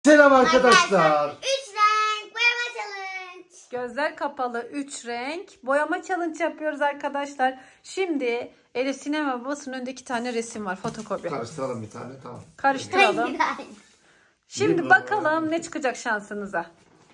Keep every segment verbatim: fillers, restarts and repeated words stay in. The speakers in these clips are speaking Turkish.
Selam arkadaşlar. Üç renk boyama challenge. Gözler kapalı üç renk boyama challenge yapıyoruz arkadaşlar. Şimdi Elif Sinem ve babasının önünde iki tane resim var. Fotokopi. Karıştıralım bir tane, tamam. Karıştıralım. Hayır, hayır. Şimdi bakalım ne çıkacak şansınıza.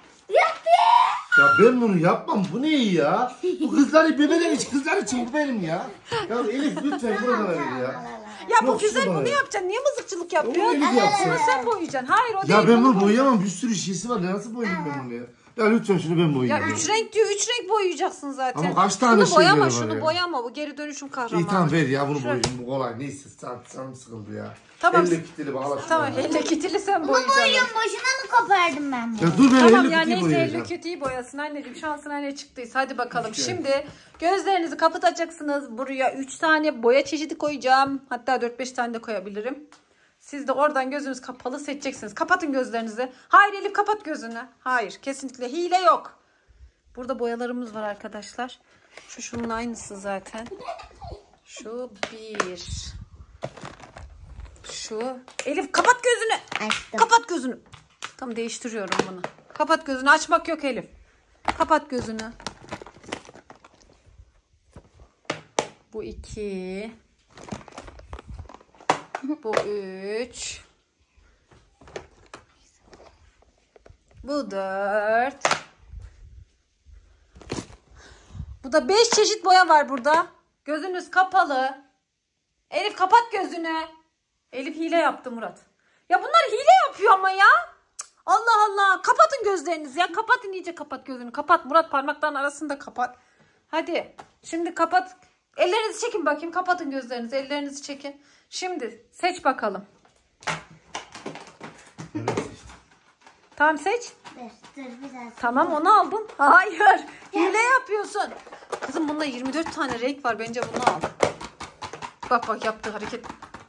Ya ben bunu yapmam. Bu ne ya? Bu kızları bebeler için, kızlar için bu benim ya. Ya Elif lütfen buradan ver ya. Ya bu Yok, güzel şu bunu bana. yapacaksın. Niye mızıkçılık O yapıyorsun? Elif yapsın. Bunu sen boyayacaksın. Hayır o değil. Ya ben bunu boy- boyayamam. Bir sürü şeysi var. Nasıl boyayayım ben bunu ya? Ya lütfen şunu ben Ya boyayayım. üç renk diyor. Üç renk boyayacaksın zaten. Ama kaç tane şunu şey boyama var şunu ya? boyama. Bu geri dönüşüm kahramanı. İyi tamam ver ya bunu Şöyle. boyayayım. Bu kolay. Neyse sen, canım sıkıldı ya. Tamam. Elle kitili bağla şunu. Tamam elle kitili sen Bunu boyayacaksın. boyuyorum, boşuna mı kopardım ben bunu? Ya dur ben Tamam elle ya kitili neyse boyayacağım. elli kötüyü boyasın anneciğim. Şansına ne çıktıysa hadi bakalım. İşte. Şimdi gözlerinizi kapatacaksınız. Buraya üç tane boya çeşidi koyacağım. Hatta dört beş tane de koyabilirim. Siz de oradan gözünüz kapalı seçeceksiniz. Kapatın gözlerinizi. Hayır Elif kapat gözünü. Hayır kesinlikle hile yok. Burada boyalarımız var arkadaşlar. Şu şunun aynısı zaten. Şu bir. Şu. Elif kapat gözünü. Açtım. Kapat gözünü. Tamam değiştiriyorum bunu. Kapat gözünü. Açmak yok Elif. Kapat gözünü. Bu iki. Bu üç. Bu dört. Bu da beş çeşit boya var burada. Gözünüz kapalı. Elif kapat gözünü. Elif hile yaptı Murat. Ya bunlar hile yapıyor ama ya. Cık, Allah Allah. Kapatın gözlerinizi ya. Kapatın iyice kapat gözünü. Kapat Murat parmakların arasında kapat. Hadi. Şimdi kapat. Ellerinizi çekin bakayım. Kapatın gözlerinizi. Ellerinizi çekin. Şimdi seç bakalım. Tamam seç. Dur, dur biraz. Tamam onu aldın. Hayır. Hile yapıyorsun. Kızım bunda yirmi dört tane renk var. Bence bunu al. Bak bak yaptığı hareket.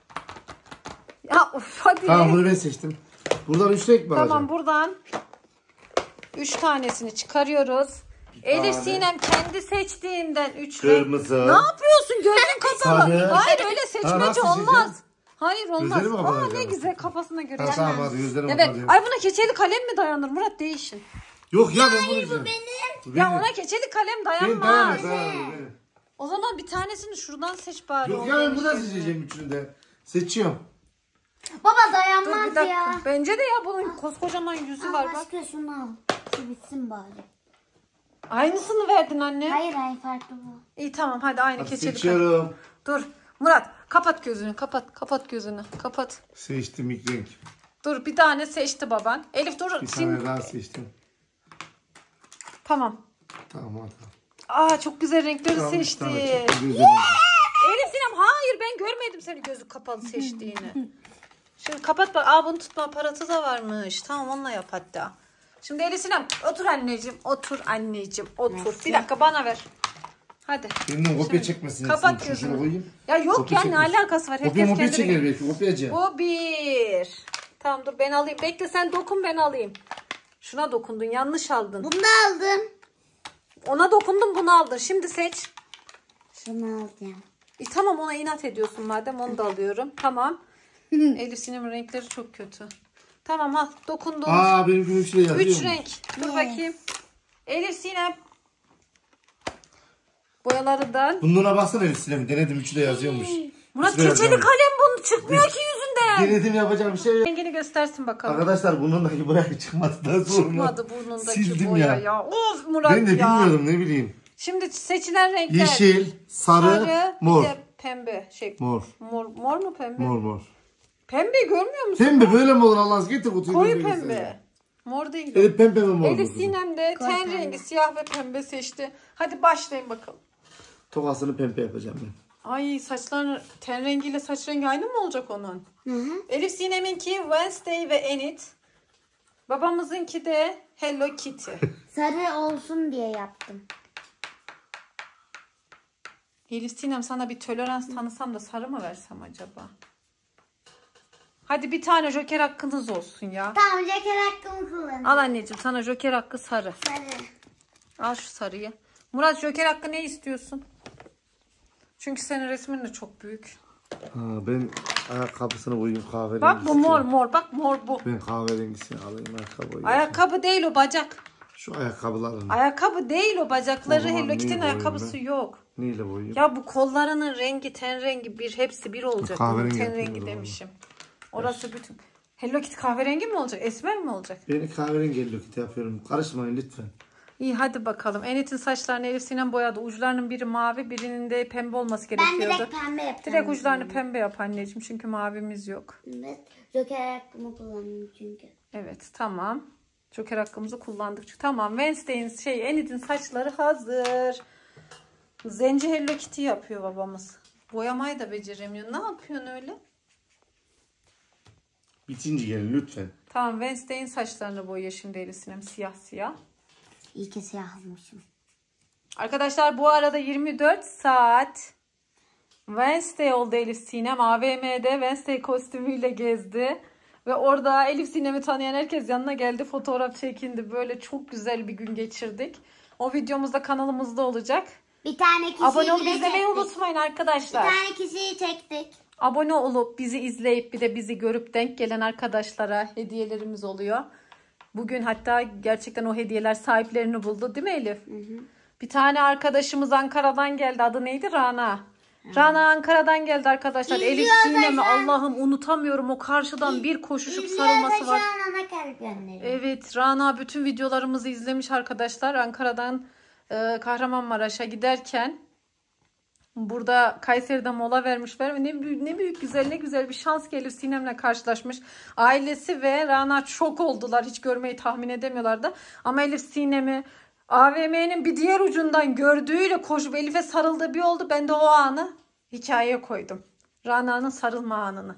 Ya of hadi. Tamam bunu ben seçtim. Buradan üç renk mi alacağım? Tamam buradan üç tanesini çıkarıyoruz. Elif tane. Sinem kendi seçtiğinden üç renk. Kırmızı. Ne yapıyorsun? Gözün kapalı. Sarı. Hayır öyle Ha, seçmece nasıl olmaz. seçeceğim? Hayır olmaz. Gözlerimi Aa, kapatacağım. ne güzel kafasına göre. Ha, tamam hadi gözlerimi Evet. kapatıyorum. Ay buna keçeli kalem mi dayanır Murat değişin. Yok ya ben bunu yiyeceğim. Benim. Bu Ya benim. ona keçeli kalem Ben dayanmaz. dayanamam, dayanamam, benim. O zaman bir tanesini şuradan seç bari. Yok o ya ben benim buradan gözüme. seçeceğim üçünü de. Seçiyorum. Baba Dur bir dayanmaz dakika. ya. Bence de ya bunun koskocaman yüzü Al var bak. başka şunu al. Şu bitsin bari. Aynısını verdin anne. Hayır hayır farklı bu. İyi tamam hadi aynı Hadi keçeli kalem. seçiyorum. Dur Murat kapat gözünü kapat kapat gözünü kapat. Seçtim ilk renk. Dur bir tane seçti baban. Elif dur. Bir Sim. tane daha seçtim. Tamam. Tamam hadi. Aa çok güzel renkleri Tamam, bir seçti. tane çok güzel. Elif Sinem hayır ben görmedim seni gözü kapalı seçtiğini. Şimdi kapat bak. Aa bunu tutma aparatı da varmış. Tamam onunla yap hatta. Şimdi Elif Sinem otur anneciğim. Otur anneciğim otur. Bir dakika bana ver. Hadi. Benimle kopya Şimdi çekmesin. kapat Şunu gözünü. koyayım. Ya yok Kopya ya ne çekmesin. alakası var? Kopya Herkes mopya kendine. çeker belki kopyacı. Bu bir. Tamam dur ben alayım. Bekle sen dokun ben alayım. Şuna dokundun yanlış aldın. Bunu da aldım. Ona dokundun bunu aldın. Şimdi seç. Şunu alacağım. E, tamam ona inat ediyorsun madem onu da alıyorum. Tamam. Elif Sinem'in renkleri çok kötü. Tamam al dokundun. Aa benim gün üçle yazıyor. Üç renk. Dur Evet. bakayım. Elif Sinem. Boyalarından. Bunlara baksana Elif Sinem. Denedim üçle yazıyormuş. Murat Üçle keçeli yazıyormuş. kalem bunu çıkmıyor ki yüzünden. Denedim yapacağım bir şey yok. Rengini göstersin bakalım. Arkadaşlar burnundaki boya çıkmadıktan sonra Çıkmadı burnundaki sildim boya ya. ya. Of Murat Ben de ya. bilmiyordum ne bileyim. Şimdi seçilen renkler. Yeşil, sarı, Sarı, mor. bir de pembe. Şey, Mor. mor. Mor mu pembe? Mor mor. Pembe görmüyor musun? Pembe böyle mi olur Allah'ın getir kutuyu. Koyu böyle pembe. göstereyim. Mor değil. o. Elif pembe mi mor mu? Elif Sinem de Koyu ten pembe. rengi siyah ve pembe seçti. Hadi başlayın bakalım. Tokasını pembe yapacağım ben. Ay saçların ten rengiyle saç rengi aynı mı olacak onun? Hı hı. Elif Sinem'inki Wednesday ve Enid. Babamızınki de Hello Kitty. Sarı olsun diye yaptım. Elif Sinem sana bir tolerans tanısam da sarı mı versem acaba? Hadi bir tane joker hakkınız olsun ya. Tamam joker hakkımı kullanacağım. Al anneciğim sana joker hakkı sarı. Sarı. Al şu sarıyı. Murat joker hakkı ne istiyorsun? Çünkü senin resmin de çok büyük. Ha, ben ayakkabısını koyayım kahverengi. Bak bu mor mor. Bak mor bu. Ben kahverengisini alayım ayakkabıyı. Ayakkabı değil o, bacak. Şu ayakkabıların. Ayakkabı değil o, bacakları. O zaman Hello Kitty'nin neyi ayakkabısı boyayayım yok. Neyle boyayayım? Ya bu kollarının rengi, ten rengi bir, hepsi bir olacak. Kahverengi Ten yapıyorum rengi o demişim. Orası bütün. Hello Kitty kahverengi mi olacak? Esmer mi olacak? Beni kahverengi Hello Kitty yapıyorum. Karışmayın lütfen. İyi hadi bakalım. Enit'in saçlarını Elif Sinem boyadı. Uçlarının biri mavi, birinin de pembe olması Ben gerekiyordu. direkt pembe yapacağım. Direkt uçlarını pembe yap anneciğim çünkü mavimiz yok. Evet. Joker hakkımı kullandım çünkü. Evet tamam. Joker hakkımızı kullandık. Tamam, Wednesday'in şey Enit'in saçları hazır. Zenci Hello Kitty yapıyor babamız. Boyamayı da beceremiyor. Ne yapıyorsun öyle? Bitince gelin lütfen. Tamam, Wednesday'in saçlarını boyuyor şimdi Elif Sinem, siyah siyah. İyi ki siyah almışım. Arkadaşlar bu arada yirmi dört saat Wednesday oldu Elif Sinem. A V M'de Wednesday kostümüyle gezdi. Ve orada Elif Sinem'i tanıyan herkes yanına geldi. Fotoğraf çekindi. Böyle çok güzel bir gün geçirdik. O videomuz da kanalımızda olacak. Bir tane kişiyi Abone olup bile izlemeyi çektik. unutmayın Bir arkadaşlar. tane kişiyi çektik. Abone olup bizi izleyip bir de bizi görüp denk gelen arkadaşlara hediyelerimiz oluyor. Bugün hatta gerçekten o hediyeler sahiplerini buldu değil mi Elif? Hı hı. Bir tane arkadaşımız Ankara'dan geldi. Adı neydi? Rana. Hı. Rana Ankara'dan geldi arkadaşlar. İzliyor Elif Sinem'i da şu an- Allah'ım unutamıyorum. O karşıdan bir koşuşup İzliyorsa sarılması şu var. an ana kalp gönderiyor. Evet, Rana bütün videolarımızı izlemiş arkadaşlar. Ankara'dan e, Kahramanmaraş'a giderken burada Kayseri'de mola vermişler ve ne büyük, ne büyük güzel ne güzel bir şans gelip Sinem'le karşılaşmış. Ailesi ve Rana şok oldular. Hiç görmeyi tahmin edemiyorlardı. Ama Elif Sinem'i A V M'nin bir diğer ucundan gördüğüyle koşup Elif'e sarıldığı bir oldu. Ben de o anı hikayeye koydum. Rana'nın sarılma anını.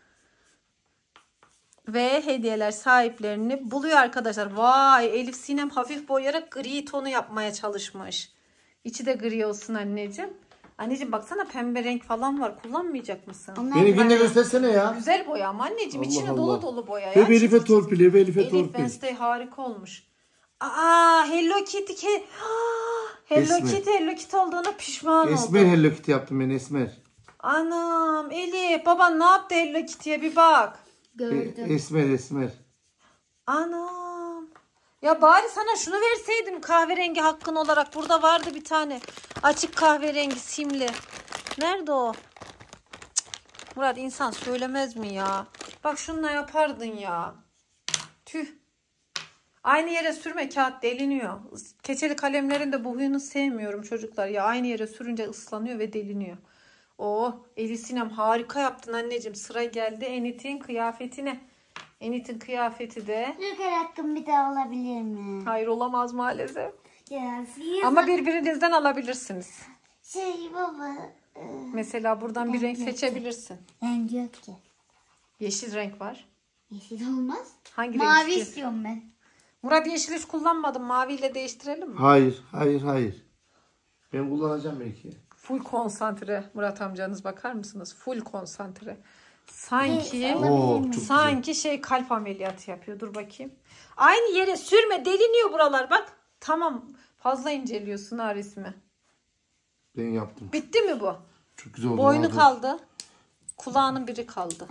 Ve hediyeler sahiplerini buluyor arkadaşlar. Vay, Elif Sinem hafif boyayarak gri tonu yapmaya çalışmış. İçi de gri olsun anneciğim. Anneciğim baksana, pembe renk falan var. Kullanmayacak mısın? Onlar Beni günde bana- göstersene ya. Güzel boya ama anneciğim. Allah içine Allah. dolu dolu boya ya. Hep Elif'e torpil, hep Elif'e Elif torpil. Wednesday harika olmuş. Aa, Hello Kitty. Ke Ah, Hello Esmer. Kitty, Hello Kitty olduğuna pişman Esmer oldum. Hello Kitty yaptım ben Esmer. Anam Elif, baban ne yaptı Hello Kitty'ye bir bak. E, Gördüm. esmer Esmer. Anam. Ya bari sana şunu verseydim kahverengi hakkın olarak. Burada vardı bir tane. Açık kahverengi simli. Nerede o? Cık. Murat, insan söylemez mi ya? Bak şununla yapardın ya. Tüh. Aynı yere sürme, kağıt deliniyor. Keçeli kalemlerin de bu huyunu sevmiyorum çocuklar. Ya aynı yere sürünce ıslanıyor ve deliniyor. Oh, Elif Sinem harika yaptın anneciğim. Sıra geldi Enit'in kıyafetine. Enit'in kıyafeti de. Joker hakkım bir daha olabilir mi? Hayır, olamaz maalesef. Ya, siyah- Ama birbirinizden alabilirsiniz. Şey baba. e, Mesela buradan bir renk Bence- seçebilirsin. renk yok ki. Yeşil renk var. Yeşil olmaz. Hangi renk Mavi istiyorsun? istiyorum ben. Murat, yeşil hiç kullanmadım. Maviyle değiştirelim mi? Hayır, hayır, hayır. Ben kullanacağım belki. Full konsantre. Murat amcanız, bakar mısınız? Full konsantre. Sanki Evet, Oo, çok sanki şey kalp ameliyatı yapıyor. Dur bakayım. Aynı yere sürme, deliniyor buralar bak. Tamam, fazla inceliyorsun ha resmi. Ben yaptım. Bitti mi bu? Çok güzel oldu. Boynu Abi. kaldı. Kulağının biri kaldı.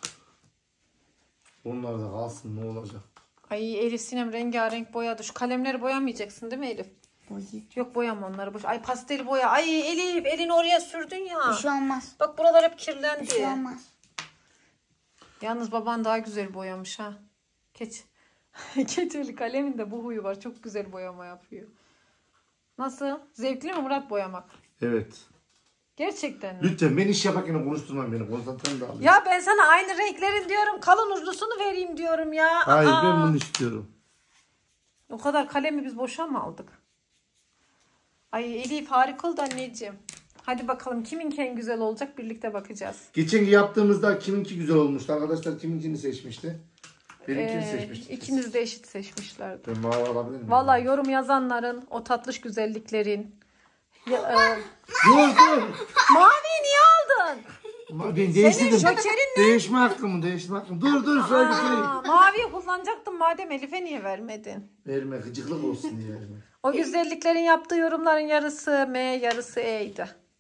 Onlar da kalsın, ne olacak? Ay Elif Sinem rengarenk boyadı. Şu kalemleri boyamayacaksın değil mi Elif? Boyayacağım. Yok, boyama onları. Boş. Ay pastel boya. Ay Elif, elini oraya sürdün ya. Bir şey olmaz. Bak buralar hep Bir şey kirlendi. olmaz. Yalnız baban daha güzel boyamış ha. Keç. Keçeli kalemin de bu huyu var. Çok güzel boyama yapıyor. Nasıl? Zevkli mi Murat boyamak? Evet. Gerçekten mi? Lütfen ben iş yaparken konuşturmayın beni. Konsantremi de alayım. Ya ben sana aynı renklerin diyorum. Kalın uçlusunu vereyim diyorum ya. Hayır, Aa. ben bunu istiyorum. O kadar kalemi biz boşa mı aldık? Ay Elif harika oldu anneciğim. Hadi bakalım kiminki en güzel olacak, birlikte bakacağız. Geçenki yaptığımızda kiminki güzel olmuştu? Arkadaşlar kiminkini seçmişti? Benimkini Ee, seçmişti. ikiniz de eşit seçmişlerdi. Ben mavi alabilir miyim? Vallahi yorum yazanların, o tatlış güzelliklerin. Ya, e, Dur dur. maviyi niye aldın? Ma- Ben değiştirdim. jokerin Değişme hakkımı, değişme hakkımı. Dur dur şöyle bitireyim. Aa, maviyi kullanacaktın madem, Elif'e niye vermedin? Verme, gıcıklık olsun diye. O güzelliklerin yaptığı yorumların yarısı M, yarısı E'ydi.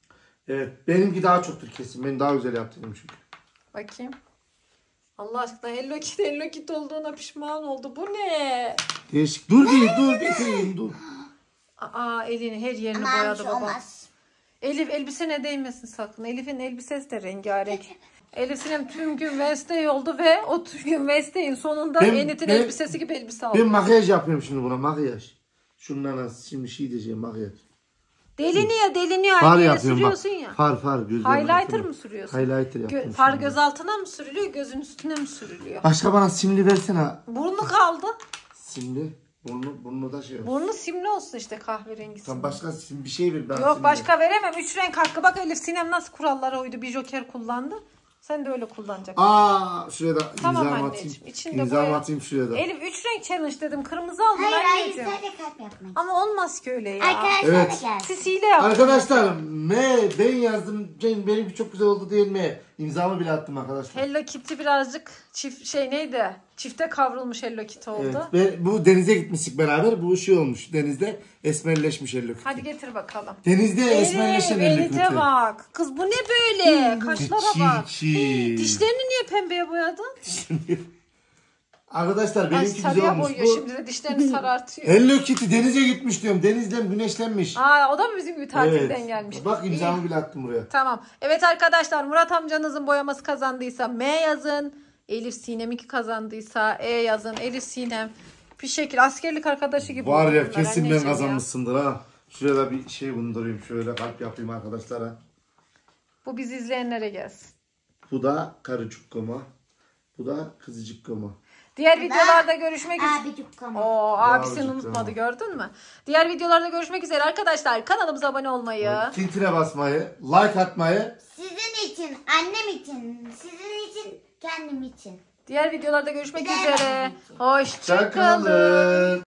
Evet. Benimki daha çoktur kesin. Ben daha güzel yaptım çünkü. Bakayım. Allah aşkına Hello Kitty Hello Kitty olduğuna pişman oldu. Bu ne? Değişik. Dur bir dur bitireyim dur. Aa elini her yerini Ama bir boyadı şey baba. olmaz. Elif elbisene değmesin sakın. Elif'in elbisesi de rengarenk. Elif Sinem tüm gün Wednesday oldu ve o tüm gün Wednesday'in sonunda Ben- Enit'in ben- elbisesi gibi elbise aldı. Ben makyaj yapıyorum şimdi buna makyaj. Şundan az şimdi şey diyeceğim makyaj. Deliniyor deliniyor. Far Aynı yere yapıyorum bak. sürüyorsun ya. Far far gözlerim. Highlighter mı sürüyorsun? Highlighter Gö- yapıyorum. far şimdi. göz altına mı sürülüyor, gözün üstüne mi sürülüyor? Başka bana simli versene. Burnu kaldı. Simli. Burnu, burnu da şey yok. Burnu simli olsun işte kahverengi. Tam başka sim, bir şey ver. bana Yok simli. başka veremem. Üç renk hakkı. Bak Elif Sinem nasıl kurallara uydu. Bir joker kullandı. Sen de öyle kullanacaksın. Aa şuraya da Tamam imzamı anneciğim, atayım. içinde İmzamı boya. atayım şuraya da. Elif üç renk challenge dedim. Kırmızı aldım Hayır hayır anneciğim. sadece kalp yapmak. Ama olmaz ki öyle ya. Arkadaşlar Evet. da gelsin. Siz hile yaptınız. Arkadaşlar M ben yazdım. Cenk benimki çok güzel oldu değil mi? İmzamı bile attım arkadaşlar. Hello Kitty birazcık çift şey neydi? Çifte kavrulmuş Hello Kitty oldu. Evet. Ben, bu denize gitmiştik beraber. Bu şey olmuş. Denizde esmerleşmiş Hello Kitty. Hadi getir bakalım. Denizde Elif, esmerleşen Hello Elif'e Kitty. bak. Kız bu ne böyle? Kaşlara bak. Çirkin. Dişlerini niye pembeye boyadın? Arkadaşlar Ay benimki güzel sarıya olmuş. boyuyor Bu şimdi de dişlerini sarartıyor. Hello Kitty denize gitmiş diyorum. Denizden güneşlenmiş. Aa o da mı bizim gibi tatilden gelmiş? Bak İyi. imzamı bile attım buraya. Tamam. Evet arkadaşlar Murat amcanızın boyaması kazandıysa M yazın. Elif Sinem iki kazandıysa E yazın. Elif Sinem bir şekil askerlik arkadaşı gibi Var oldu ya bunlar kesin ben anneciğim ya. kazanmışsındır ha. Şuraya da bir şey bulundurayım. Şöyle kalp yapayım arkadaşlara. Bu bizi izleyenlere gelsin. Bu da karıcık goma. Bu da kızıcık goma. Diğer videolarda görüşmek üzere. Abi cukkama. Oo abisini Abicik, unutmadı tamam. gördün mü? Diğer videolarda görüşmek üzere arkadaşlar. Kanalımıza abone olmayı. Tintine basmayı, like atmayı. Sizin için, annem için, sizin için, kendim için. Diğer videolarda görüşmek Bir de üzere. ben- Hoşça kalın. Çakalın.